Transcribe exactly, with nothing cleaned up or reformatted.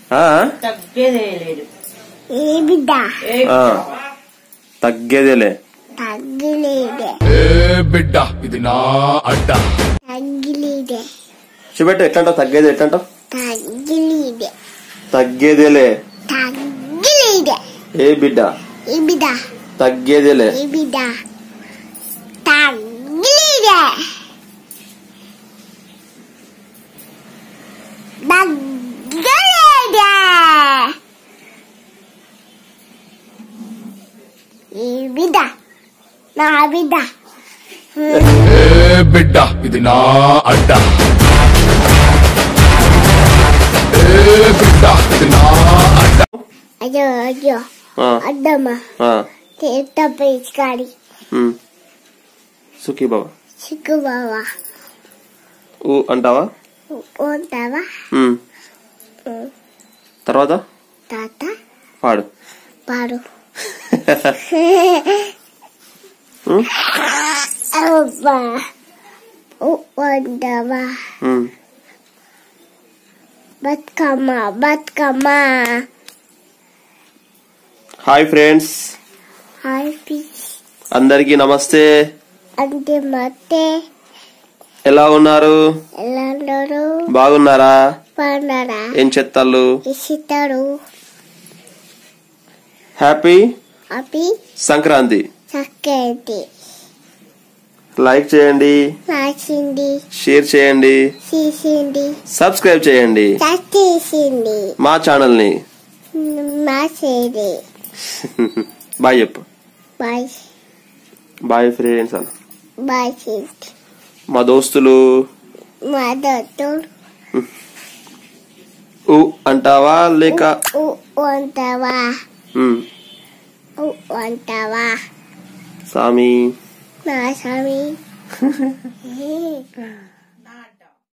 తగ్గేదేలే బిడ్డ ఇది నా అడ్డ చూపెట్టు ఎట్లంటావు తగ్గేది ఎట్లంటావు తగ్గేదేలే ఏ బిడ్డ తగ్గేదేలే బిడ్డ నా బిడ్డ బిడ్డ ఇది నా అడ్డ బిడ్డ ఇది నా అడ్డ అయ్యో అయ్యో అడ్డమ్మా తప్పేసుకాడి సుఖీ బాబా సుఖీ బాబా ఊ అంటావా అంటావా తర్వాత తాత పాడు పాడు అంటావా Bathukamma Bathukamma hi friends hi అందరికి నమస్తే అంటే మతే ఎలా ఉన్నారు ఎలా ఉన్నారు బాగున్నారా బాగున్నారా ఏం చేస్తారు ఇస్తారు happy happy Sankranti Sankranti like చేయండి లైక్ చేయండి షేర్ చేయండి షేర్ చేయండి సబ్స్క్రైబ్ చేయండి సబ్స్క్రైబ్ చేయండి మా ఛానల్ ని మా చేయండి బాయ్ చెప్పు బాయ్ బాయ్ ఫ్రెండ్స్ అన్న బాయ్ ఫ్రెండ్స్ మా దోస్తులు మా దోస్తులు ఊ అంటావా లేక ఊ అంటావా ఊ అంటావా సామి నా సామి